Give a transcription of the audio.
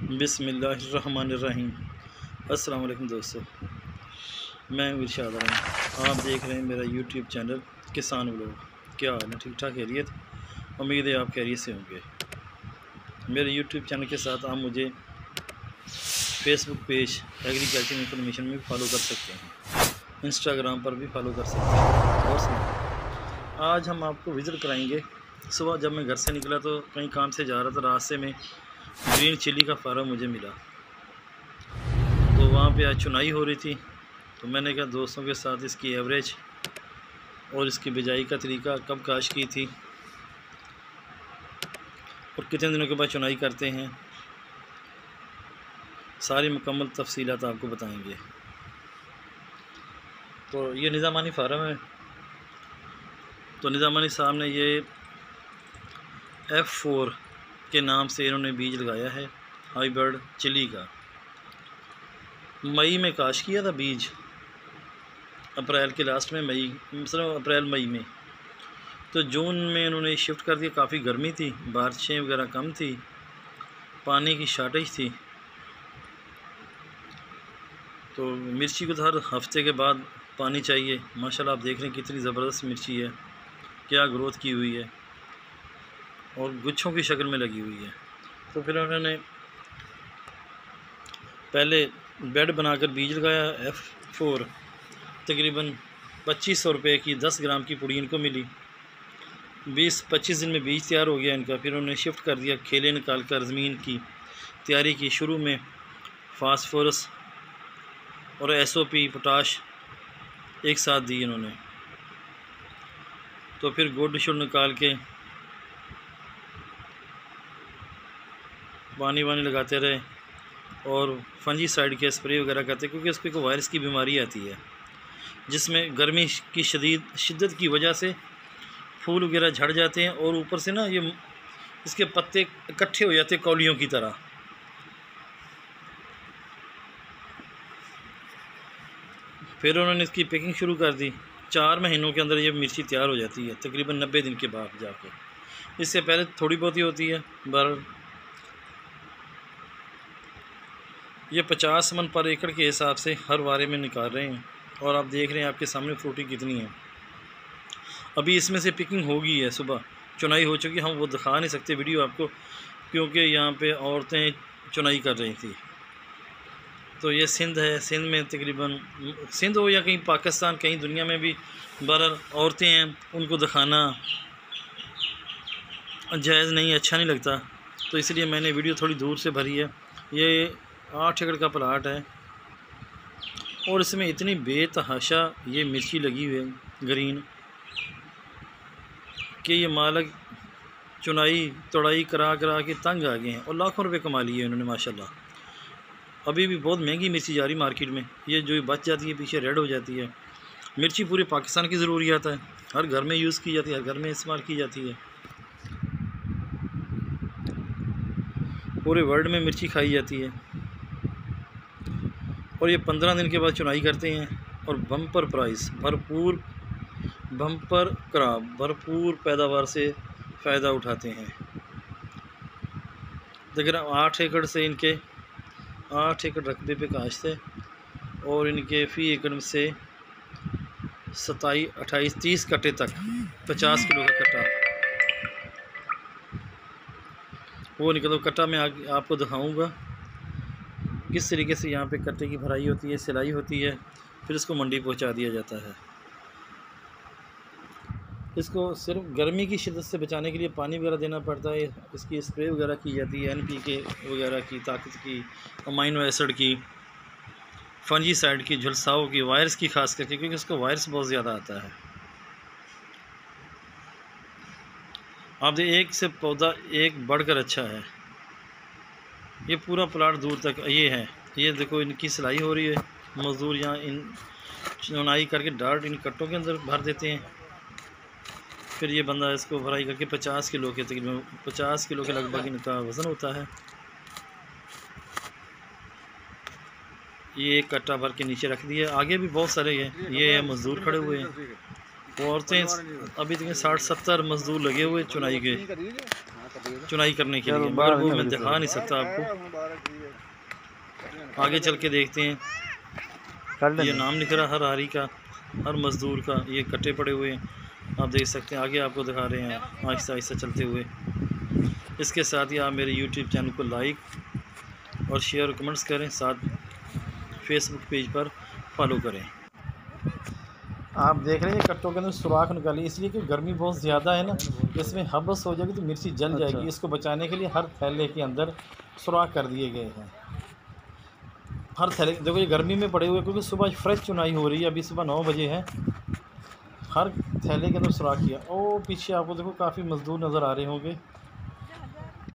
बिस्मिल्लाहिर्रहमानिर्रहीम। अस्सलाम वालेकुम दोस्तों, मैं इरशाद हूँ। आप देख रहे हैं मेरा यूट्यूब चैनल किसान व्लॉग। क्या हाल है? ठीक ठाक खैरियत? उम्मीद है आप खैरियत से होंगे। मेरे यूट्यूब चैनल के साथ आप मुझे फेसबुक पेज एग्रीकल्चर इन्फॉर्मेशन में भी फॉलो कर सकते हैं, इंस्टाग्राम पर भी फॉलो कर सकते हैं। और सुनो, आज हम आपको विज़िट कराएंगे। सुबह जब मैं घर से निकला तो कहीं काम से जा रहा था, रास्ते में ग्रीन चिली का फार्म मुझे मिला। तो वहाँ पे आज चुनाई हो रही थी, तो मैंने कहा दोस्तों के साथ इसकी एवरेज और इसकी बिजाई का तरीका, कब काश की थी और कितने दिनों के बाद चुनाई करते हैं, सारी मुकम्मल तफसीलात आपको बताएंगे। तो ये निज़ामानी फार्म है। तो निज़ामानी साहब ने ये F4 के नाम से इन्होंने बीज लगाया है हाइब्रिड चिली का। मई में काश किया था बीज, अप्रैल के लास्ट में, अप्रैल मई में। तो जून में इन्होंने शिफ्ट कर दिया। काफ़ी गर्मी थी, बारिशें वगैरह कम थी, पानी की शॉर्टेज थी। तो मिर्ची को तो हर हफ्ते के बाद पानी चाहिए। माशाल्लाह आप देख रहे हैं कितनी ज़बरदस्त मिर्ची है, क्या ग्रोथ की हुई है और गुच्छों की शक्ल में लगी हुई है। तो फिर उन्होंने पहले बेड बनाकर बीज लगाया F4। तकरीबन 2500 रुपये की 10 ग्राम की पुड़ी इनको मिली। 20-25 दिन में बीज तैयार हो गया इनका। फिर उन्होंने शिफ्ट कर दिया, खेले निकाल कर ज़मीन की तैयारी की। शुरू में फास्फोरस और SOP पोटाश एक साथ दी इन्होंने। तो फिर गुड शुड निकाल के पानी वानी लगाते रहे और फंजीसाइड के स्प्रे वगैरह करते, क्योंकि उस पर कोई वायरस की बीमारी आती है जिसमें गर्मी की शिद्दत की वजह से फूल वगैरह झड़ जाते हैं और ऊपर से ना ये इसके पत्ते इकट्ठे हो जाते हैं कौलियों की तरह। फिर उन्होंने इसकी पैकिंग शुरू कर दी। 4 महीनों के अंदर ये मिर्ची तैयार हो जाती है, तकरीबन 90 दिन के बाद जाके। इससे पहले थोड़ी बहुत ही होती है। बहरहाल ये 50 मन पर एकड़ के हिसाब से हर वारे में निकाल रहे हैं। और आप देख रहे हैं आपके सामने फ्रूटी कितनी है। अभी इसमें से पिकिंग होगी है, सुबह चुनाई हो चुकी। हम वो दिखा नहीं सकते वीडियो आपको, क्योंकि यहाँ पे औरतें चुनाई कर रही थी। तो ये सिंध है, सिंध में तकरीबन, सिंध हो या कहीं पाकिस्तान, कहीं दुनिया में भी बहरहाल औरतें हैं, उनको दिखाना जायज़ नहीं, अच्छा नहीं लगता। तो इसलिए मैंने वीडियो थोड़ी दूर से भरी है। ये 8 एकड़ का प्लाट है और इसमें इतनी बेतहाशा ये मिर्ची लगी हुई है ग्रीन, कि ये मालिक चुनाई तोड़ाई करा के तंग आ गए हैं और लाखों रुपए कमा लिए उन्होंने माशाल्लाह। अभी भी बहुत महंगी मिर्ची जा रही मार्केट में। ये जो बच जाती है पीछे रेड हो जाती है। मिर्ची पूरे पाकिस्तान की ज़रूरियात है, हर घर में यूज़ की जाती है, हर घर में इस्तेमाल की जाती है, पूरे वर्ल्ड में मिर्ची खाई जाती है। और ये 15 दिन के बाद चुनाई करते हैं और बम्पर प्राइस, भरपूर बम्पर क्रॉप, भरपूर पैदावार से फ़ायदा उठाते हैं। देखिए 8 एकड़ से इनके 8 एकड़ रकबे पे काश थे और इनके फ़ी एकड़ से 27, 28, 30 कट्टे तक 50 किलो का कट्टा वो निकल। कट्टा मैं आपको दिखाऊंगा किस तरीके से यहाँ पे कट्टे की भराई होती है, सिलाई होती है, फिर इसको मंडी पहुँचा दिया जाता है। इसको सिर्फ गर्मी की शिद्दत से बचाने के लिए पानी वगैरह देना पड़ता है। इसकी स्प्रे वगैरह की जाती है, NPK वगैरह की, ताकत की, अमाइनो एसिड की, फंजीसाइड की, झुलसाओं की, वायरस की खास करके, क्योंकि इसको वायरस बहुत ज़्यादा आता है। आप देखिए एक से पौधा एक बढ़कर अच्छा है। ये पूरा प्लाट दूर तक ये है। ये देखो इनकी सिलाई हो रही है। मज़दूर यहाँ इन चुनाई करके डार्ट इन कट्टों के अंदर भर देते हैं। फिर ये बंदा इसको भराई करके 50 किलो के, तकरीबन 50 किलो के लगभग इनका वज़न होता है। ये एक कट्टा भर के नीचे रख दिया। आगे भी बहुत सारे हैं, ये मज़दूर खड़े हुए हैं। वो औरतें अभी तक 60-70 मज़दूर लगे हुए चुनाई के। चुनाई करने के लिए, मगर वो मैं दिखा नहीं सकता आपको। आगे चल के देखते हैं। ये नाम लिख रहा हर हारी का, हर मज़दूर का। ये कट्टे पड़े हुए हैं, आप देख सकते हैं। आगे आपको दिखा रहे हैं आहिस्ता आहिस्ता चलते हुए। इसके साथ ही आप मेरे यूट्यूब चैनल को लाइक और शेयर और कमेंट्स करें, साथ फेसबुक पेज पर फॉलो करें। आप देख रहे हैं कट्टों के अंदर सुराख निकाली, इसलिए कि गर्मी बहुत ज़्यादा है ना, इसमें हबस हो जाएगी तो मिर्ची जल जाएगी। इसको बचाने के लिए हर थैले के अंदर सुराख कर दिए गए हैं। हर थैले देखो, ये गर्मी में पड़े हुए, क्योंकि सुबह फ्रेश चुनाई हो रही है। अभी सुबह 9 बजे है। हर थैले के अंदर सुराख किया। ओ पीछे आपको देखो काफ़ी मज़दूर नज़र आ रहे होंगे।